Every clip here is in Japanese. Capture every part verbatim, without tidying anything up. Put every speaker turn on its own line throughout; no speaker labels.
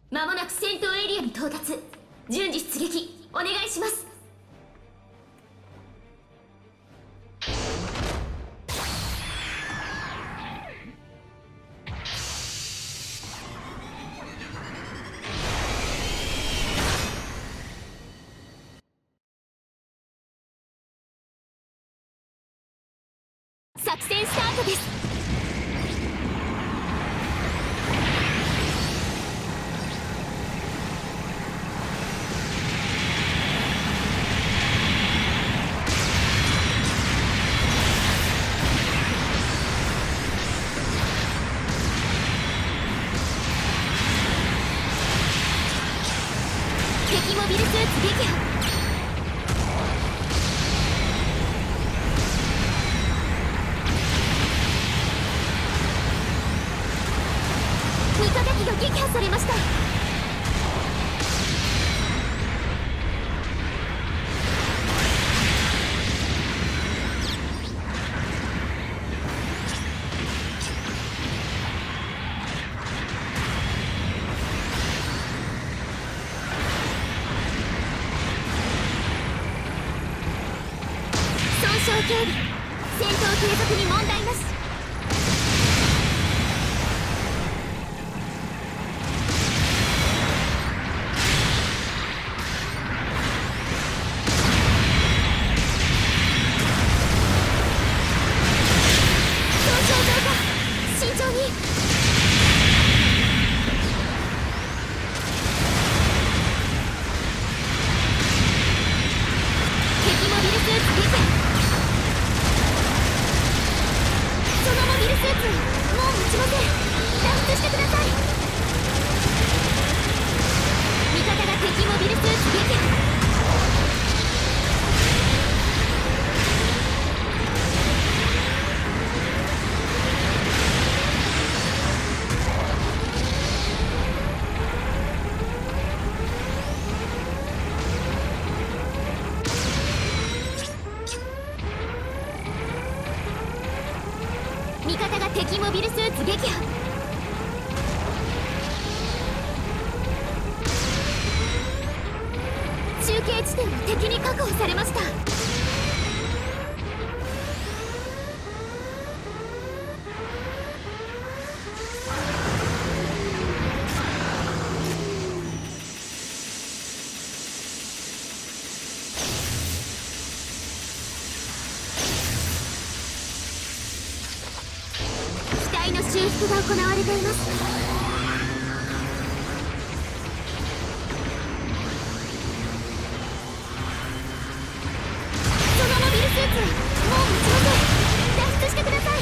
間もなく戦闘エリアに到達。順次出撃お願いします。作戦スタートです。敵モビルスーツ撃破。味方機が撃破されました。損傷警備、戦闘継続に問題なし。味方が敵モビルスーツ撃破。中継地点は敵に確保されました。機体の修復が行われています。もう持ちません。脱出してください。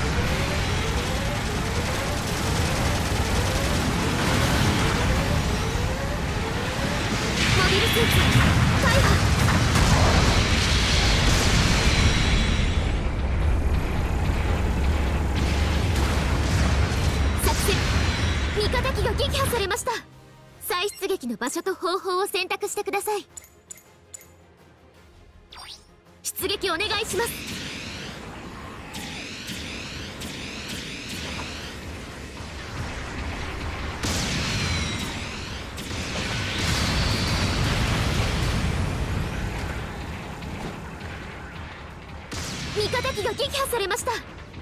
モビルスーツ大破。作戦、味方機が撃破されました。再出撃の場所と方法を選択してください。出撃お願いします。味方機が撃破されました。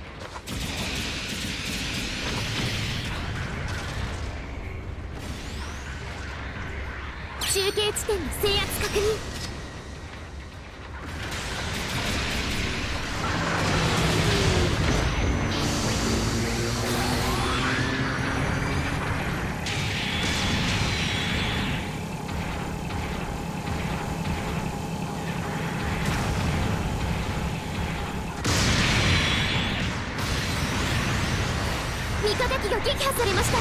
中継地点の制圧確認。味方機が撃破されました。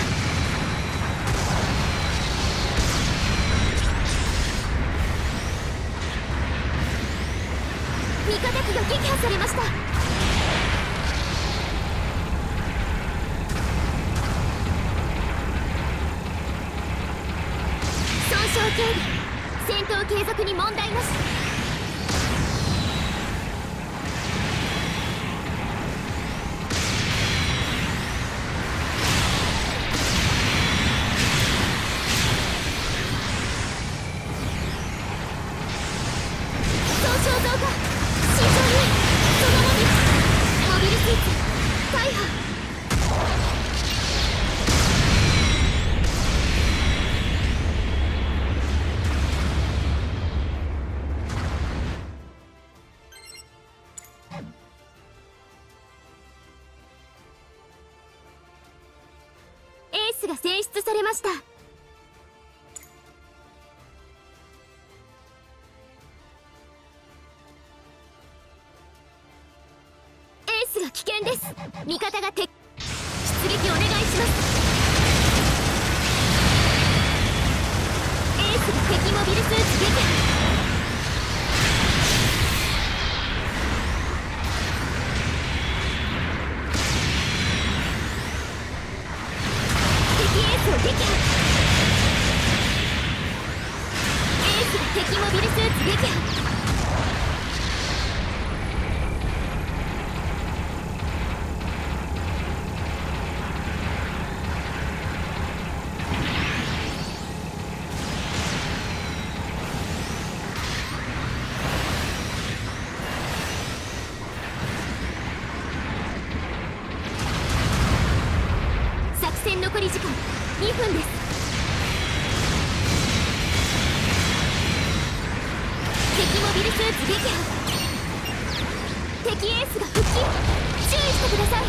味方機が撃破されました。損傷警備、戦闘継続に問題なし。 大破。エースが選出されました。危険です。味方が敵。出撃お願いします。エースが敵モビルスーツ撃破。敵エースを撃破。エースが敵モビルスーツ撃破。残り時間にふんです。敵モビルスーツ撃破。敵エースが復帰。注意してください。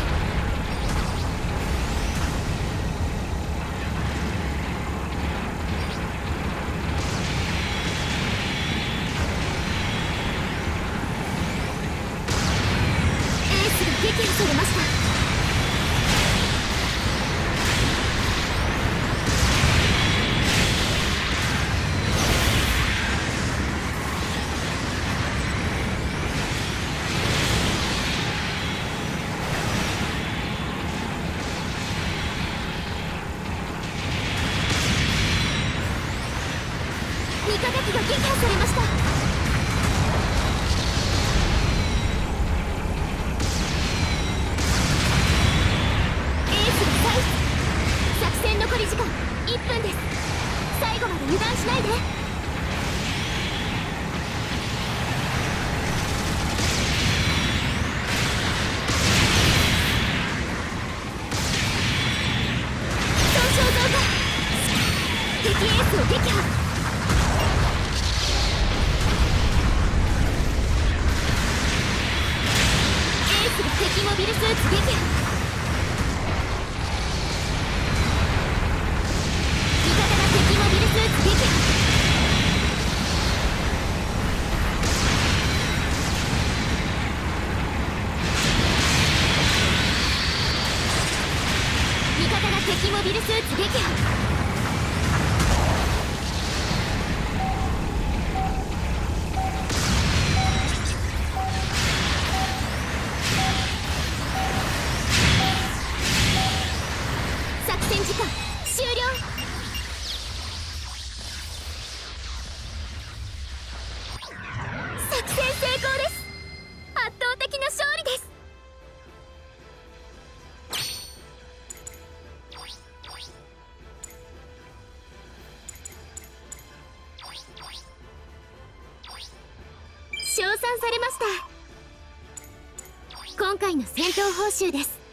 エースが撃破されました。味方機が撃破されました。エースが退出。作戦残り時間いっぷんです。最後まで油断しないで。損傷増加。敵エースを撃破。敵モビルスーツ撃破。味方が敵モビルスーツ撃破。味方が敵モビルスーツ撃破。戦時間終了。作戦成功です。圧倒的な勝利です。称賛されました。今回の戦闘報酬です。